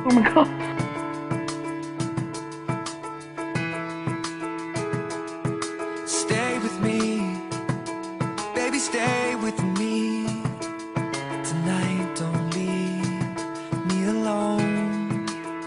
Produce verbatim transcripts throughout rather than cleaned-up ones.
Oh my god. Stay with me, baby, stay with me tonight. Don't leave me alone.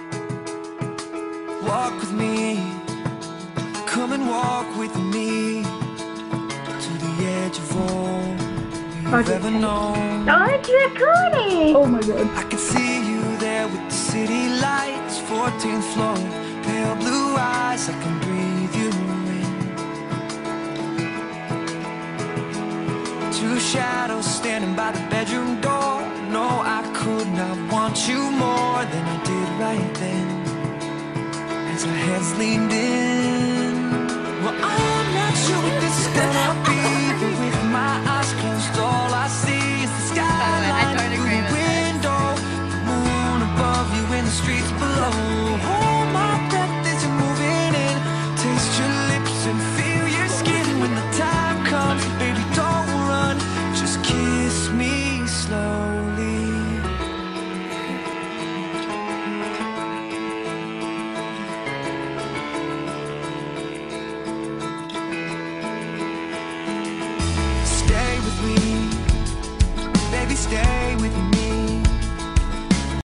Walk with me, come and walk with me to the edge of all we've ever known. Oh, it's recording! Oh my god. I can see you there with the city lights, fourteenth floor, pale blue eyes. I can breathe you in. Two shadows standing by the bedroom door. No, I could not want you more than I did right then, as our heads leaned in. Well, I'm not sure what this is gonna be,